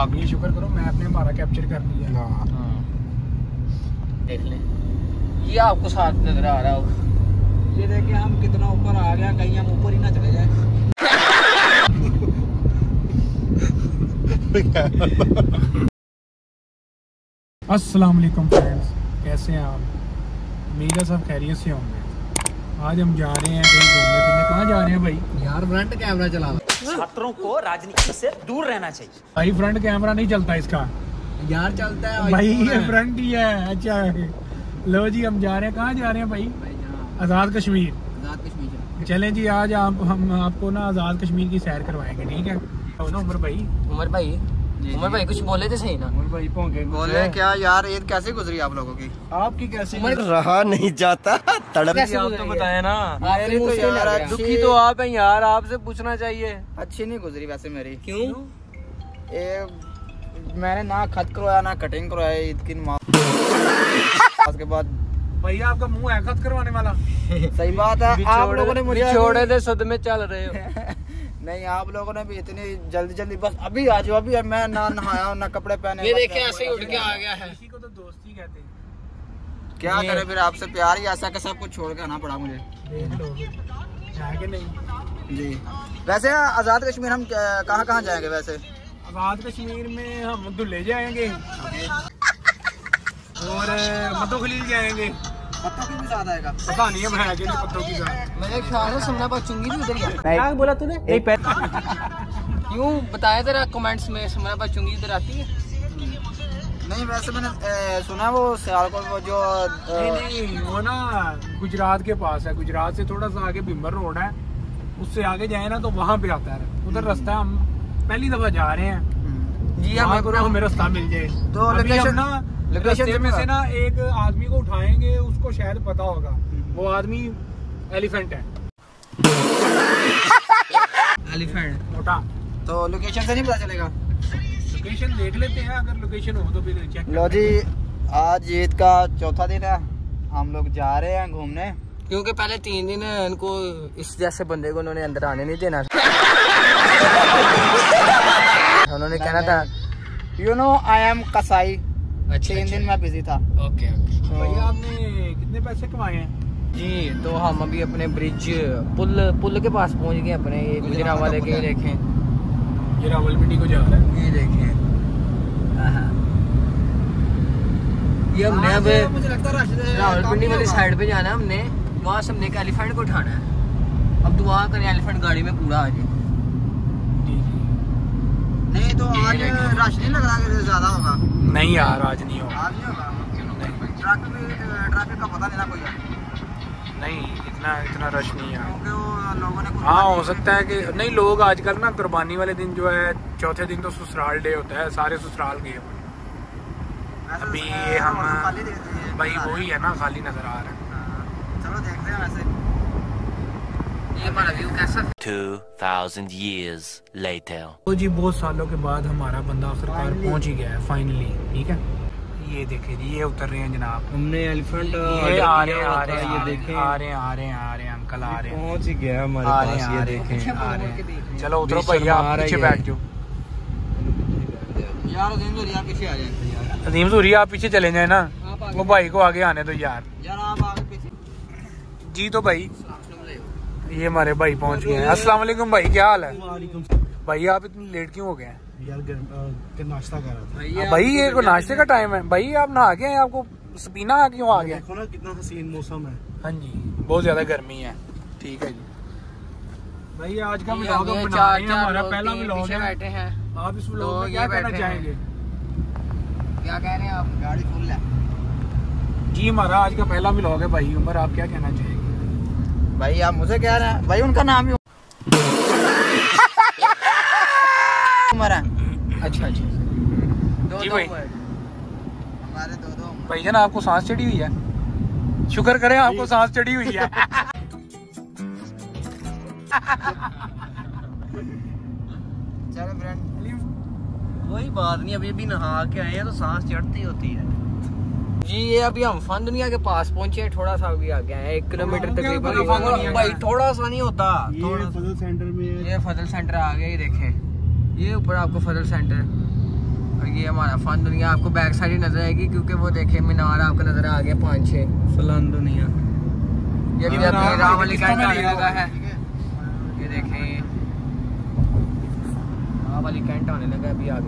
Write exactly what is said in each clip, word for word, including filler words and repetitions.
ये शुक्र करो मैप ने हमारा कैप्चर कर लिया। हाँ देख ले, ये आपको साथ नजर आ रहा होगा। ये देखिए हम कितना ऊपर आ गया, कहीं हम ऊपर ही ना चले जाए। अस्सलाम वालेकुम फ्रेंड्स, कैसे हैं आप? उम्मीद है सब खैरियत से होंगे। आज हम जा रहे हैं कहीं घूमने फिरने। कहाँ जा रहे हैं भाई? यार फ्रंट कैमरा चला लो। छात्रों को राजनीति से दूर रहना चाहिए। भाई फ्रंट कैमरा नहीं चलता इसका यार, चलता है भाई, ये फ्रंट ही है। अच्छा लो जी, हम जा रहे हैं। कहाँ जा रहे हैं भाई? आज़ाद कश्मीर। आज़ाद कश्मीर चलें जी, आज आप हम आपको ना आज़ाद कश्मीर की सैर करवाएंगे, ठीक है? उमर भाई उमर भाई उमर भाई कुछ बोले थे सही ना? उमर भाई पहुंचे बोले क्या यार, ईद कैसे गुजरी आप लोगों की? आपकी कैसी? रहा नहीं जाता तड़प। कैसे आप तो बताया ना, मेरी तो यार अच्छी- दुखी तो आप हैं यार, आपसे पूछना चाहिए। अच्छी नहीं गुजरी वैसे मेरी। क्यों? ये मैंने ना खत करवाया ना कटिंग करवाया ईद की नमाज। उसके बाद भैया आपका मुंह है खत करवाने वाला। सही बात है, आप लोगों ने मुझे छोड़े थे सद में चल रहे हो। नहीं, आप लोगों ने भी इतनी जल्दी जल्दी बस अभी आ जाओ। अभी मैं ना नहाया ना कपड़े पहने। ये देखे ऐसे ही उठ के आ गया है। इसी को तो दोस्ती कहते हैं। क्या करे फिर, आपसे प्यार ही ऐसा कि सब कुछ छोड़ के आना पड़ा मुझे। देख लो है कि नहीं जी। वैसे आज़ाद कश्मीर हम कहाँ कहाँ जाएंगे? वैसे आज़ाद कश्मीर में हम दुल्हे जाएंगे और मतो खलील जाएंगे। पत्तों की भी साथ आएगा? पता नहीं है भाई, नहीं पत्तों की साथ। मैंने ख्याल है सुनना बचूंगी भी उधर ही। क्या बोला तूने? नहीं क्यों बताया तेरा कमेंट्स में सुनना बचूंगी इधर आती है? नहीं, वैसे मैंने ए, सुना वो सियालकोट वो जो नहीं नहीं वो ना गुजरात के पास है। गुजरात से थोड़ा सा आगे भीमर रोड है, उससे आगे जाए ना तो वहाँ पे आता है उधर रास्ता। हम पहली दफा जा रहे हैं जी, हमें करो हमें रास्ता मिल जाए। तो अभी हम लोकेशन ना रास्ते में से ना एक आदमी को उठाएंगे, उसको शायद पता होगा। वो आदमी एलिफेंट है, एलिफेंट मोटा। तो लोकेशन से नहीं पता चलेगा? लोकेशन देख लेते हैं, अगर लोकेशन हो तो फिर चेक। लो जी, आज ईद का चौथा दिन है, हम लोग जा रहे हैं घूमने। क्योंकि पहले तीन दिन इनको इस जैसे बंदे को उन्होंने अंदर आने नहीं देना। उन्होंने कहना था यू नो आई एम कसाई। अच्छा, तीन दिन मैं बिजी था। Okay okay. तो भैया आपने कितने पैसे कमाए हैं? जी, तो हम अभी अपने ब्रिज पुल पुल के पास पहुंच गए अपने। ये गुजरात वाले के देखें, ये रावलपिंडी को जा रहा है। ये देखें, ये हमने अब मुझे लगता है रावलपिंडी वाली साइड पे जाना है हमने। वहाँ से हमने एक एलिफेंट को उठाना है। अब दुआ करें एलिफेंट गाड़ी में पूरा आ जाए। जी जी। नहीं तो आज रश नहीं लग रहा कि ज्यादा होगा? नहीं यार, आज नहीं होगा। आज नहीं होगा। ट्रैफिक ट्रैफिक का पता नहीं ना कोई है। नहीं, इतना इतना रश नहीं है। क्योंकि वो लोगों ने हाँ, हो सकता है कि नहीं। लोग आजकल ना कुर्बानी वाले दिन जो है, चौथे दिन तो ससुराल डे होता है, सारे ससुराल गए हुए। अभी ये हम भाई वही है ना, खाली नजर आ रहा है। चलो देखते हैं। वैसे ये हमारा व्यू कैसा? two thousand years later. तो जी बहुत सालों के बाद हमारा बंदा आखिरकार पहुंच ही गया है फाइनली, ठीक है? ये देखे जी, ये उतर रहे हैं जनाब। हमने एलिफेंट ये आ रहे हैं, आ रहे हैं, ये देखें, आ रहे हैं, आ रहे हैं, आ रहे हैं, अंकल आ रहे हैं, पहुंच ही गया हमारे आ रहे पास। हैं, ये आ रहे देखें, हैं, आ रहे हैं। चलो उतरो बीच भैया, शर्मा आप पीछे रही बैठ है। जाओ। यार अजीम यार पीछे आ जाए यार। अजीम सूरी आप पीछे चले जाए ना, वो भाई को आगे आने दो यार। यार आप आगे पीछे। जी तो भाई ये हमारे भाई पहुंच गए हैं। अस्सलाम वालेकुम भाई, क्या हाल है? भाई आप इतनी लेट क्यों हो गए हैं? यार नाश्ता कर रहा था भाई ये को नाश्ते का टाइम है भाई, आप नहा के हैं, आपको सपीना क्यों आ गया? देखो ना कितना हसीन मौसम है। हाँ जी, बहुत ज्यादा गर्मी है। ठीक है जी भाई, आज का व्लॉग ये बना चार रहे हैं, चार हमारा लोग पहला तीन व्लॉग पीछे है। बैठे हैं। आप इस दो व्लॉग में ये क्या कहना बैठे हैं। चाहेंगे? क्या कह रहे हैं आप? गाड़ी फुल है जी, हमारा आज का पहला व्लॉग है भाई। उमर आप क्या कहना चाहेंगे? भाई। आप मुझे कह रहे हैं भाई, उनका नाम ही उमर है। अच्छा अच्छा, दो जी दो भाई। वर्ड। हमारे दो दो भाई जान आपको सांस चढ़ी हुई है? शुक्र करें आपको सांस चढ़ी हुई है। चलो फ्रेंड, कोई बात नहीं, अभी अभी नहा के आए हैं तो सांस चढ़ती होती है जी। ये अभी हम फन दुनिया के पास पहुंचे हैं, थोड़ा सा भी आगे आए, एक किलोमीटर तकरीबन। भाई थोड़ा सा नहीं होता, थोड़ा फजल सेंटर में है। ये फजल सेंटर आ गया, ये देखें, ये ऊपर आपको फजल सेंटर ये हमारा फन दुनिया आपको बैक साइड ही नजर आएगी क्योंकि वो देखे मीनार आपको नजर आ गया पाँच छः फलान दुनिया। ये भी अपनी राम वाली कैंट आने लगा है। ये देखें राम वाली कैंट आने लगा अभी आगे।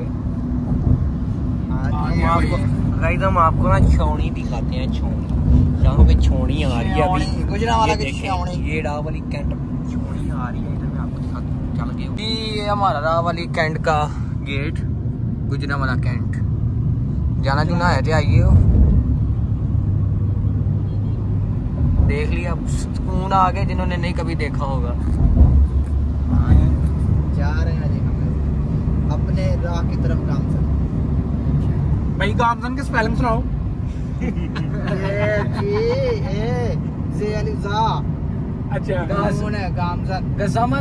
गाइस हम आपको ना छौनी दिखाते हैं, छौनी जहाँ पे छौनी आ रही है अभी गुजरावाला की देखें, छौनी। ये राम वाली कैंट छौनी आ रही है इधर मैं आपको दिखाता हूँ। चल गए ये हमारा राम वाली कैंट का गेट गुजरावाला कैंट जाना जुना है तो आइए हो देख लिया सुकून आ गया जिन्होंने नहीं कभी देखा होगा। जा रहे हैं जी हम अपने राह की तरफ गामसन। भाई गामसन के स्पेलिंग सुनाओ। ये जी ए जे अली जा अच्छा गामसन है गामसन गजामन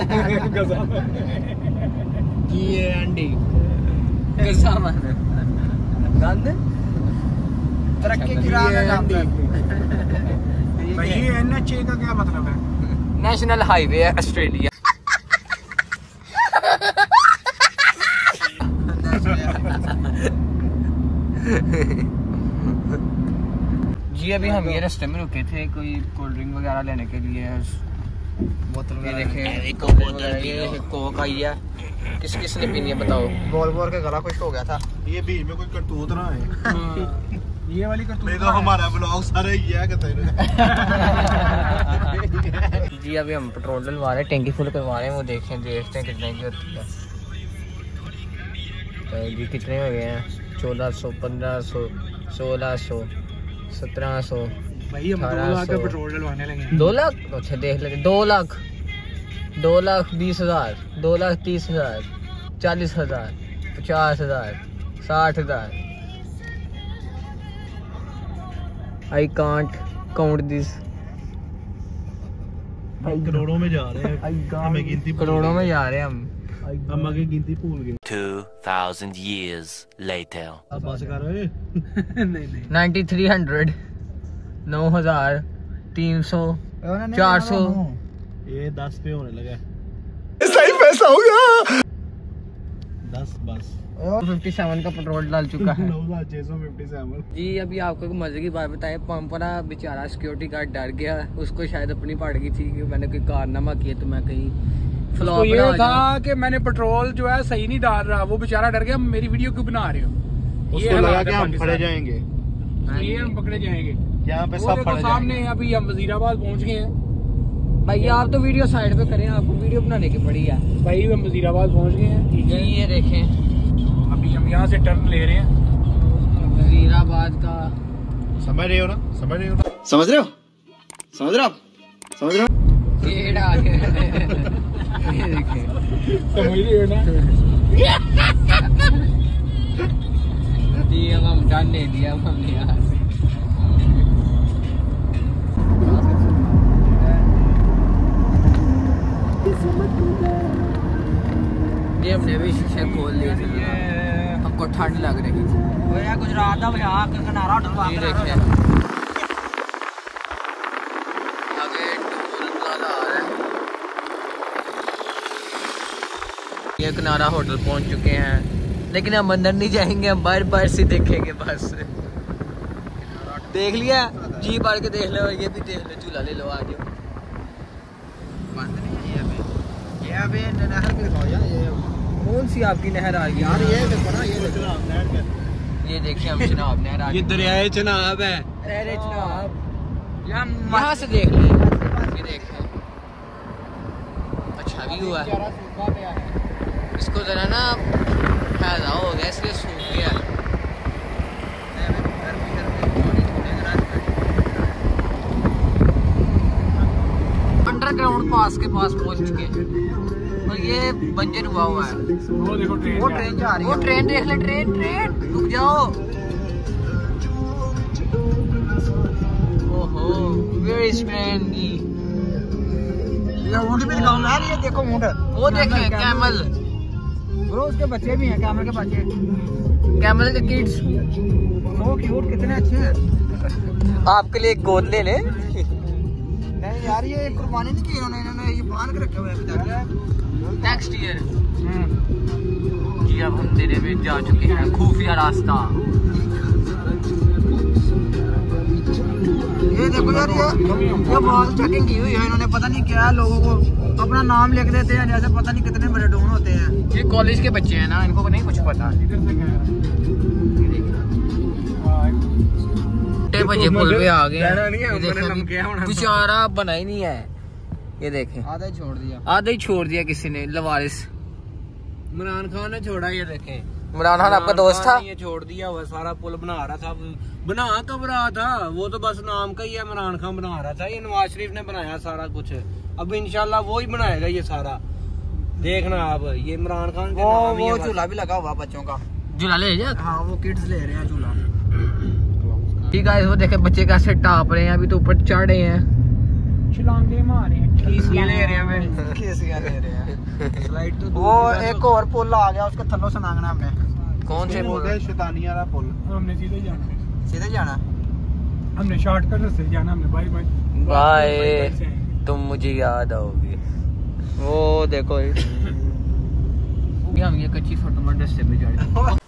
जी ए अंडी गजामन गंद तरक्की की राह में गामसन। भाई ये एन एच ए का क्या मतलब है? नेशनल हाईवे है ऑस्ट्रेलिया। जी अभी हम ये रास्ते में रुके थे कोई कोल्ड ड्रिंक वगैरह लेने के लिए। बोतल ये में देखे ये कोक आई है। किस किस ने पीनी है बताओ। बोल बोल के गला खुश हो गया था। ये बीच में कोई करतूत ना है। ये वाली का नहीं तो हमारा ब्लॉग सारा ये है कहते हैं। जी अभी हम पेट्रोल डलवा रहे हैं, टैंकी फुल करवा रहे हैं। वो देखें देखते हैं कितने की होती है। तो जी कितने हो गए हैं? चौदह सौ पंद्रह सौ सोलह सौ सत्रह सौ भाई हम दो लाख का पेट्रोल डलवाने लगे। दो लाख अच्छा देख लेते। दो लाख दो लाख बीस हजार दो लाख तीस हजार चालीस हजार पचास हजार साठ हजार आई कांट काउंट दिस। करोड़ों में जा रहे हैं। हमें गिनती करोड़ों में जा रहे हैं हम। हम आगे गिनती भूल गए। Two thousand years later. अब बस कर रहे नहीं नहीं नाइन्टी थ्री हंड्रेड नौ हजार तीन सौ चार सौ ये दस पे होने लगा। सही पैसा हो गया। दस बस फिफ्टी सेवन का पेट्रोल डाल चुका है। नौ हजार छह सौ फिफ्टी सेवन। जी अभी आपको एक मजे की बात बताए। पंपरा बेचारा सिक्योरिटी गार्ड डर गया। उसको शायद अपनी पड़ गई थी कि मैंने कोई कारनामा किया तो मैं कहीं तो फ्लॉप ये था कि मैंने पेट्रोल जो है सही नहीं डाल रहा। वो बेचारा डर गया मेरी वीडियो क्यों बना रहे हो। उसको लगा कि हम फड़े जाएंगे। तो ये हम पकड़े जाएंगे। यहाँ पे वो सब देखो फड़े सामने जाएंगे। अभी हम वजीराबाद पहुंच गए हैं। भैया आप तो वीडियो साइड पे करें, आपको वीडियो बनाने की पड़ी है। भाई हम वजीराबाद पहुंच गए हैं। ठीक जी है ये देखें अभी हम यहाँ से टर्न ले रहे हैं। वजीराबाद का समझ रहे हो ना? समझ रहे हो ना? समझ रहे हो समझ रहे हो आप समझ रहे हो। गेट आ गया। ये देखें समझ रहे हो ना? जी अब हम डन ले लिया हमने यहाँ से। ये हमने भी शीशे खोल लिए थे। हमको ठंड लग रही थी। गुजरात का बाजार किनारा ये देखें आगे टोल प्लाजा आ रहा है। ये किनारा होटल पहुंच चुके हैं लेकिन हम अंदर नहीं जाएंगे। हम बाहर बाहर से देखेंगे बस। देख लिया जी बार के देख लो। ये भी देख लो झूला ले लो आगे। बंद नहीं है ये अभी ये अभी नहर के दिखाओ यार। ये कौन सी आपकी नहर आ गई यार ये देखो ना ये देखो। ये देखिए हम चनाब नहर आ गई। दरियाए चनाब है। अरे चनाब यहाँ से देख ली। ये देखें अच्छा भी हुआ है। इसको जरा ना फायदा हो गया इसलिए सूख गया। अंडरग्राउंड पास के पास पहुंच चुके हैं और ये बंजर हुआ हुआ है। वो देखो ट्रेन वो ट्रेन जा रही वो है। ट्रेन देख ले ट्रेन ट्रेन रुक जाओ। ओहो वेरी स्प्लेंडी। ये ऊँट भी दिखाऊंगा यार। ये देखो ऊँट। वो देखें कैमल ब्रो उसके बच्चे भी हैं कैमल के बच्चे। कैमल के किड्स सो क्यूट कितने अच्छे हैं। आपके लिए एक गोद ले ले। नहीं यार ये कुर्बानी नहीं की इन्होंने इन्होंने ये बांध के रखे हुए हैं अभी तक। नेक्स्ट ईयर जी अब हम तेरे में जा चुके हैं खुफिया रास्ता। ये देखो यार, ये ये बहुत चेकिंग की हुई है इन्होंने, पता नहीं क्या है, लोगों को अपना नाम लिख देते हैं जैसे पता नहीं कितने बड़े डोन होते हैं। ये कॉलेज के बच्चे हैं ना, इनको नहीं कुछ पता। बजे पुल पे आ गए, बेचारा बना ही नहीं है। ये देखें आधा ही छोड़ दिया, आधा ही छोड़ दिया किसी ने, लवारिस इमरान खान ने छोड़ा। ये देखें, इमरान खान आपका दोस्त था, ये छोड़ दिया हुआ सारा पुल बना रहा था। बना कब रहा था, वो तो बस नाम का ही है, इमरान खान बना रहा था। ये नवाज शरीफ ने बनाया सारा कुछ, अब इंशाल्लाह वो ही बनाएगा ये सारा, देखना आप। ये इमरान खान वो वो झूला भी लगा हुआ बच्चों का, झूला ले जा। हाँ वो किड्स ले रहे हैं झूला। ठीक है, वो देखे बच्चे कैसे टाप रहे हैं, अभी तो ऊपर चढ़े हैं, छलांगे मारे हैं, खीसियां ले रहे हैं, खीसियां ले रहे हैं। स्लाइड तो वो एक और पुल आ गया, उसके थल्लों से नांगना हमने। कौन से पुल? शैतानिया वाला पुल। हमने सीधे जाना, सीधे जाना, हमने शॉर्टकट से जाना। हमने बाय बाय बाय, तुम मुझे याद आओगे। वो देखो हम ये कच्ची फटमट रास्ते पे जा रहे हैं।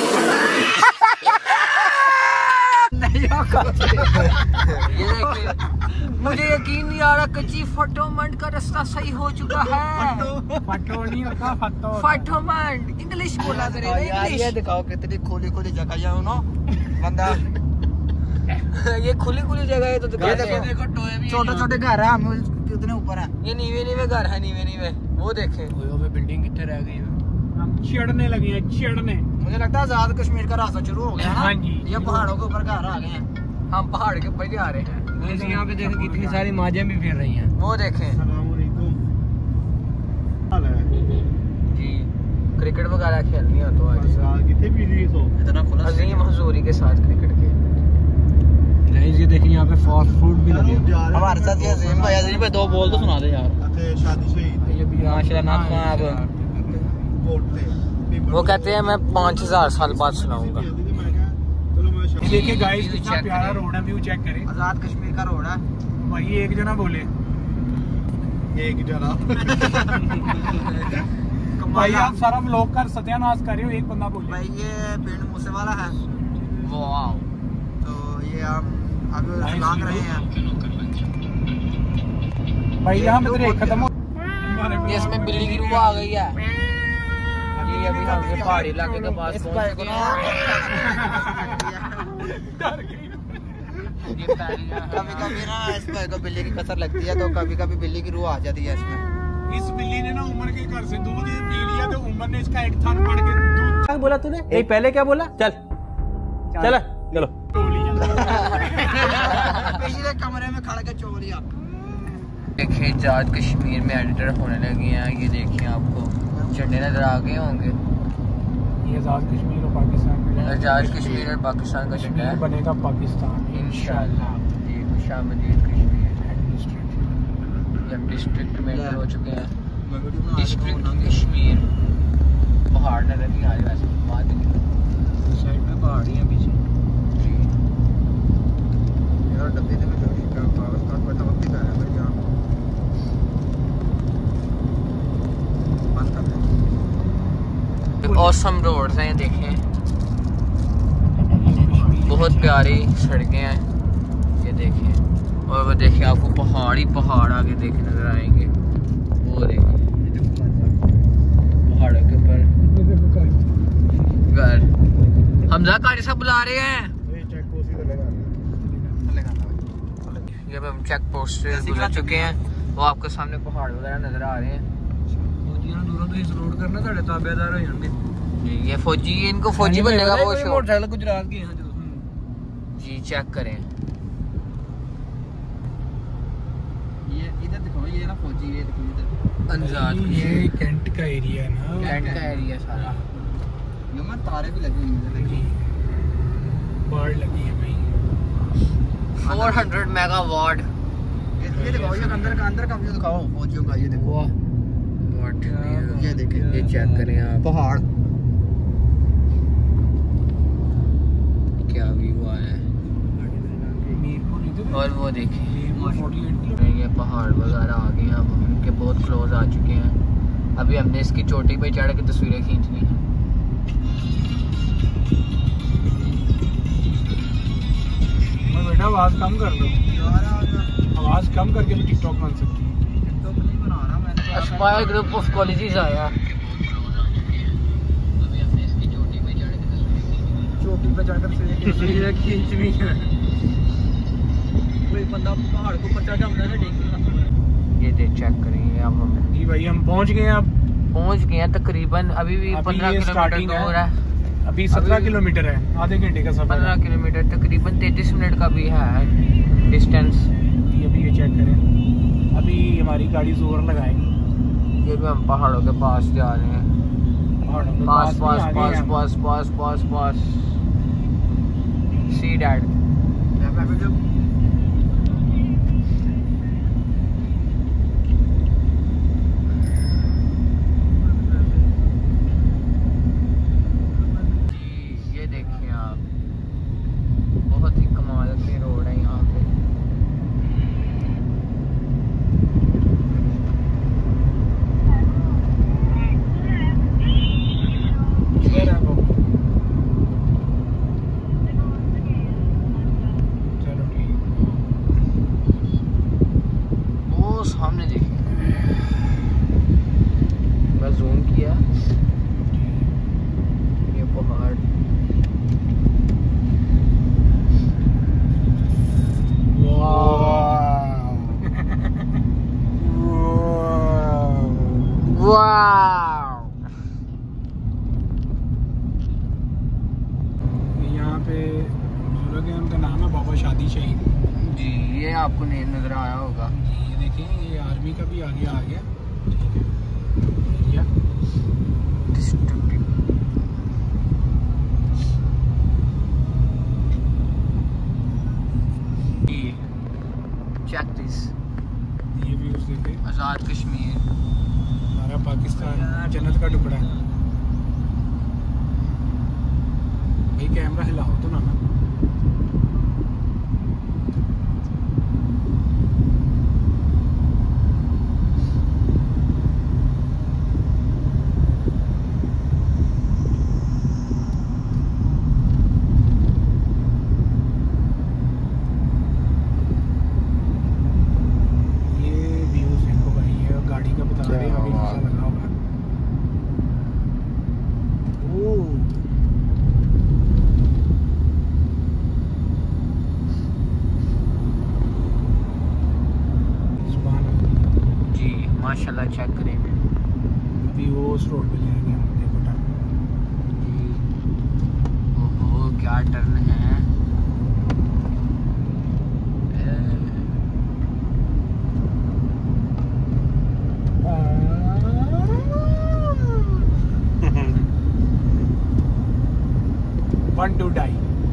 ये देखिए, मुझे यकीन नहीं आ रहा, कच्ची फटोमंड का रास्ता सही हो चुका है। फटो नहीं होता, फटो फटोमंड इंग्लिश बोला करे ना, यार ये इंग्लिश। दिखाओ कितनी खोली खोली जगह है ना बंदा। ये खुली खुली जगह है तो दिखा दे। देखो टोए भी छोटे छोटे घर है, हम कितने ऊपर है। ये नीवे नीवे घर है, नीवे नीवे। वो देखे बिल्डिंग कितने रह गई है, हम चढ़ने लगे हैं, चढ़ने। मुझे लगता है आजाद कश्मीर का रास्ता शुरू हो गया ना। हाँ जी, ये पहाड़ों के ऊपर घर आ गए हैं। हम पहाड़ के ऊपर जा रहे हैं। यहाँ पे देखो कितनी सारी माजें भी फिर रही हैं। वो देखें जी, क्रिकेट वगैरह खेलनी हो तो आज इतना खुला अजीम हजूरी के साथ क्रिकेट खेल। ये देखिए यहाँ पे फास्ट फूड भी लगे हैं। हमारे साथ ये अजीम भाई, अजीम भाई दो बोल तो सुना दे यार। शादी शहीद ये भी माशाल्लाह ना आप, वो कहते हैं मैं पाँच हजार साल बाद सुनाऊंगा। देखिए गाइस, कितना प्यारा रोड है, व्यू चेक करें। आजाद कश्मीर का रोड है भाई, एक जना बोले एक जना भाई, आप सारा व्लॉग कर सत्यानाश कर रहे हो, एक बंदा बोले। भाई ये पिंड मूसे वाला है, वाओ। तो ये हम अभी लांग रहे हैं भाई। यहाँ पे ब्रेक खत्म हो, ये इसमें बिल्ली की रूह आ गई है। ये अभी हम ये पहाड़ी इलाके के पास पहुंच चुके हैं। कभी कभी ना इस भाई को बिल्ली की कसर लगती है, तो कभी कभी बिल्ली की रूह आ जाती है इसमें। इस बिल्ली ने ना उमर के घर से दूध पी लिया, तो उमर ने इसका एक थान फाड़ के दूध। क्या बोला तूने? ए, पहले क्या बोला? चल चल चलो। पिछले कमरे में खड़ के चो लिया। देखिए आजाद कश्मीर में एडिटर होने लगे हैं। ये देखिए आपको झंडे नजर आ गए होंगे। ये आजाद कश्मीर और पाकिस्तान में आजाद कश्मीर और पाकिस्तान का झंडा है, बनेगा पाकिस्तान इंशाल्लाह। ये खुशामदीद कश्मीर, हम डिस्ट्रिक्ट में हो चुके हैं। डिस्ट्रिक्ट कश्मीर, पहाड़ नजर नहीं आ रहे वैसे, बाद में साइड में पहाड़ी है पीछे। यार डब्बे में छोटी का कागज का बड़ा वक्त है पर क्या बंद कर दे। ऑसम रोड्स हैं, देखें बहुत प्यारी सड़कें हैं। ये देखिए, और वो देखिए आपको पहाड़ी पहाड़ आगे देखे नजर आएंगे। वो देखिए पहाड़ों के ऊपर घर। हमजा कारी साहब बुला रहे हैं। जब हम चेक पोस्ट से गुजर चुके हैं, वो आपके सामने पहाड़ वगैरह नजर आ रहे हैं। रोड करना साढ़े ताबेदार हो जाएंगे। ये फौजी, इनको फौजी बनने का वो शौक। मोटरसाइकिल गुजरात की है जी, चेक करें। ये इधर दिखाओ, ये ना फौजी, ये देखो इधर अंजाद, ये कैंट का एरिया है ना, कैंट का एरिया सारा। ये में तारे भी लगे हुए हैं। बाढ़ लगी है भाई। चार सौ मेगावाट। ये दिखाओ, ये अंदर का अंदर का व्यू दिखाओ फौजियों का। ये देखो ये देखिए, ये चेक करें आप, पहाड़ क्या व्यू आया है। और वो देखिए ये पहाड़ वगैरह आ गए हैं, अब उनके बहुत क्लोज आ चुके हैं। अभी हमने इसकी चोटी पे चढ़ के तस्वीरें खींचनी है। आवाज कम कर दो, आवाज कम करके भी टिकटॉक बन सकती है। टिकटॉक नहीं बनाना मैंने तो एस्पायर ग्रुप ऑफ कॉलेजेस आया। चोटी पे जाकर से खींच भी है। कोई बंदा पहाड़ को ऊपर चढ़ जाता है ना देखेगा। ये देख चेक करेंगे अब हम जी भाई हम पहुंच गए हैं। अब पहुंच गए हैं तकरीबन, अभी भी अभी पंद्रह ये किलोमीटर starting दूर है। है। अभी सत्रह किलोमीटर है, आधे घंटे का सफर पंद्रह है। किलोमीटर तकरीबन तैंतीस मिनट का भी है डिस्टेंस। ये अभी ये चेक करें, अभी हमारी गाड़ी जोर लगाएगी। ये भी हम पहाड़ों के पास जा रहे हैं। पहाड़ों के पास में पास आ गए पास हैं। पास पास पास पास सी डैड। ये देखिए आप, बहुत ही कमाल की रोड है यहाँ पे। इधर है वो। चलो ठीक। वो सामने देखिए, मैं जूम किया ये पहाड़। वाव, यहाँ पे बुजुर्ग है, उनका नाम है बाबा शादी शहीद जी। ये आपको नहीं नजर आया होगा। ये देखें, ये आर्मी का भी आगे आ गया। ठीक है, एरिया चेक दिस, ये भी उस देखे। आजाद कश्मीर। हमारा पाकिस्तान जन्नत का टुकड़ा है। भाई कैमरा हिलाओ तो ना। माशाल्लाह चेक करेंगे। अभी वो उस रोड पे जाएंगे हम, देखो टर्न। ओहो क्या टर्न है। One two die.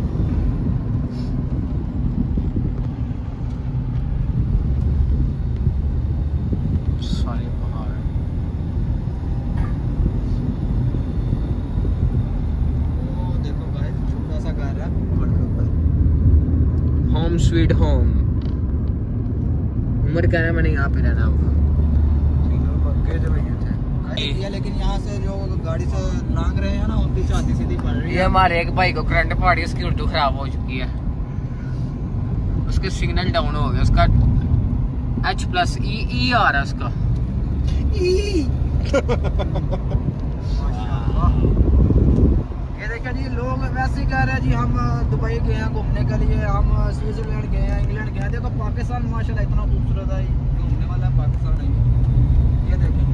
सारे पहाड़। वो देखो गाइस, छोटा सा घर है पहाड़ के ऊपर। Home sweet home. उम्र कह रहा है मैंने यहाँ पे रहना होगा। ये लेकिन यहाँ से जो गाड़ी से लांग रहे हैं ना, उनकी छाती सीधी पड़ रही ये है। हमारे एक भाई को करंट पड़ी, उसकी उर्दू खराब हो चुकी है, उसके सिग्नल डाउन हो गया, उसका एच प्लस ई ई आ रहा है उसका। ये देखिए जी, लोग वैसे ही कह रहे हैं जी हम दुबई गए हैं घूमने के लिए, हम स्विट्जरलैंड गए हैं, इंग्लैंड गए हैं। देखो पाकिस्तान माशाल्लाह इतना खूबसूरत है, घूमने वाला पाकिस्तान है। ये देखिए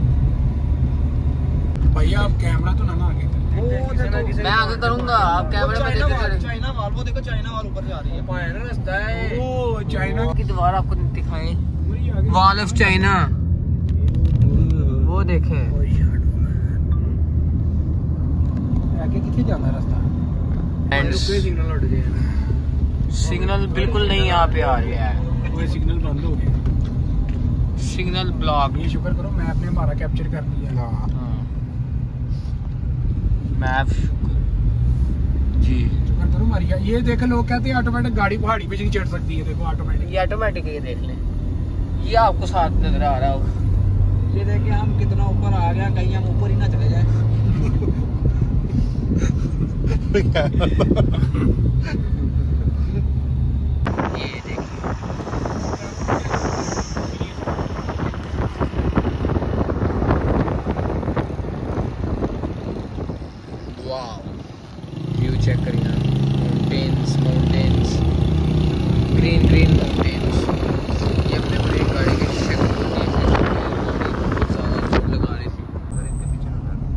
भैया आप कैमरा तो ना ना आगे कर। वो देखो, मैं आगे करूंगा, आप कैमरे में चाइना देखते वाल, चले। चाइना वाल, वो देखो चाइना वाल ऊपर जा रही है। रास्ता है ओ चाइना की दीवार आपको दिखाएं, पूरी आगे। Wall of China. वो देखें, आगे किथे जाना रास्ता? एंड सिग्नल उड़ गया। सिग्नल बिल्कुल नहीं यहाँ पे आ रहा है, वो सिग्नल बंद हो गया। Signal block. ये शुक्र करो मैप ने हमारा कैप्चर कर लिया। मैप जी। शुक्र करो मारिया। ये देख, लोग कहते हैं ऑटोमेटिक गाड़ी पहाड़ी पे नहीं चढ़ सकती है। देखो ऑटोमेटिक। ये ऑटोमेटिक है, ये देख लें, ये आपको साथ नजर आ रहा होगा। ये देखिए हम कितना ऊपर आ गया, कहीं हम ऊपर ही ना चले जाए। ये चेक करिए mountains mountains green green mountains. ये अपने ब्रेक गाड़ी की शीशे को बहुत ज़्यादा जोर लगा रही थी। अगर इनके पीछे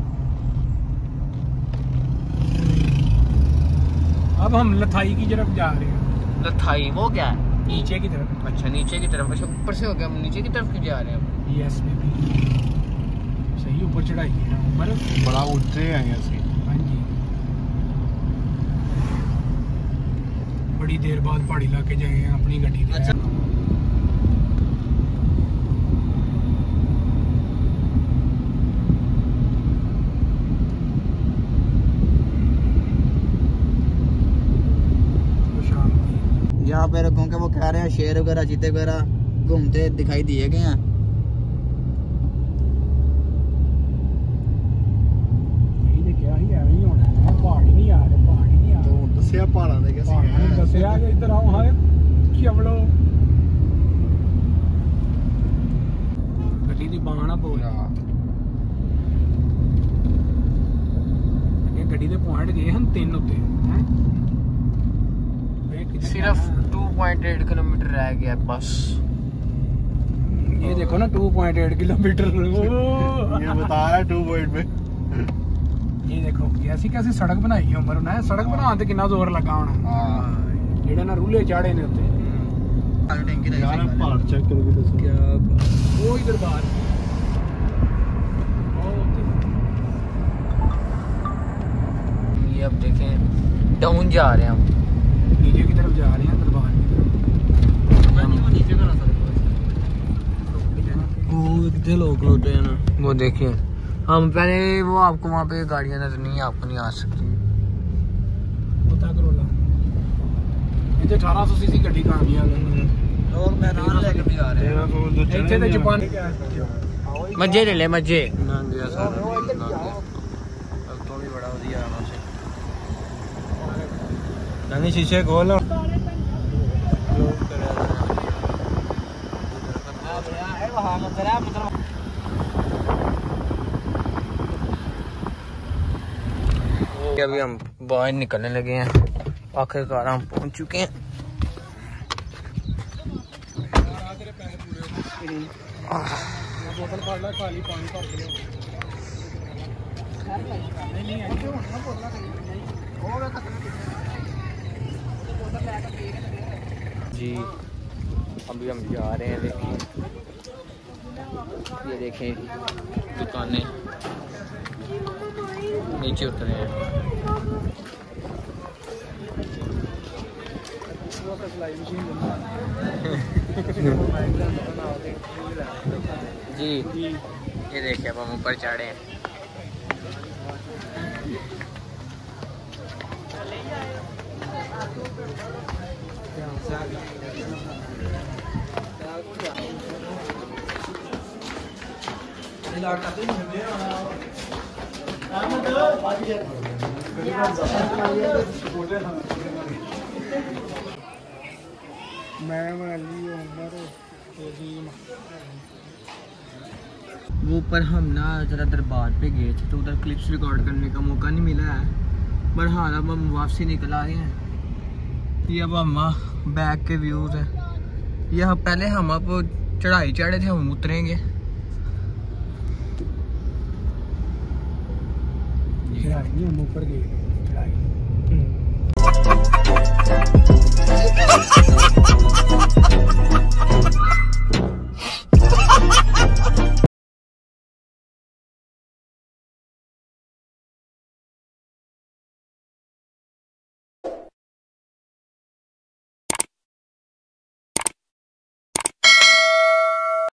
अब हम लथाई की तरफ जा रहे हैं। लथाई वो क्या है? नीचे की तरफ। अच्छा नीचे की तरफ। अच्छा ऊपर से हो गया, हम नीचे की तरफ क्यों जा रहे हैं? यस बेबी सही ऊपर चढ़ाई है ऊपर बड़ा ऊंचे हैं ऐसे। हाँ जी बड़ी देर बाद पहाड़ी इलाके जाए हैं अपनी गड्डी पे। अच्छा। यहाँ पे क्योंकि वो कह रहे हैं शेर वगैरह चीते वगैरह घूमते दिखाई दिए गए हैं। क्या ही है नहीं होना है पहाड़ी नहीं आ रहे पहाड़ी नहीं आ रहे तो दसिया पहाड़ा ने कैसे दसिया कि इधर आओ हाँ चवड़ो गड्डी दी बांह ना बोल अगे गड्डी दे पॉइंट गए हम तीन उत्ते हैं सिर्फ टू पॉइंट एट किलोमीटर रह गया बस। ये देखो ना टू पॉइंट एट किलोमीटर ये बता रहा है टू पॉइंट पे। ये देखो कैसी कैसी सड़क बनाई है उमर ने सड़क बनाने ते कितना जोर लगा होना। हां जेड़े ना रूले चाड़े ने उत्ते टैंकी दा यार पहाड़ चेक करके दसो क्या वो इधर बाहर ये अब देखें डाउन जा रहे हैं हम नीचे की तरफ जा रहे हैं दरबार की तरफ। मैं नहीं वो नीचे का रास्ता वो कितने लोग होते हैं ना वो देखिए हम पहले वो आपको वहाँ पे गाड़ियाँ नजर नहीं आपको नहीं आ सकती। पता करो ला इतने अठारह सौ सीसी गड्डी कामयाब है और मैं रान लेके भी आ रहे हैं। ਇੱਥੇ ਤੇ ਜਾਪਾਨ मजे ले ले मजे। नंग गया सारा नंग गया अब तो भी बड़ा ਵਧੀਆ आना से नानी शीशे खोल अभी हम बाहर निकलने लगे हैं आखिरकार हम पहुंच चुके हैं। बोतल पड़ ला खाली पानी भर के जी अभी हम जा रहे हैं देखिए ये देखें दुकानें नीचे उतरे हैं। जी ये देखिए अब हम ऊपर चढ़े हैं। मैं वाली उम्र वो पर हम ना ज़रा दरबार पे गए थे तो उधर क्लिप्स रिकॉर्ड करने का मौका नहीं मिला है। पर हाँ अब हम वापसी निकल आ रहे हैं। ये अब हम बैक के व्यूज़ हैं। यह पहले हम अब चढ़ाई चढ़े थे हम उतरेंगे। चढ़ाई नहीं हम ऊपर गए चढ़ाई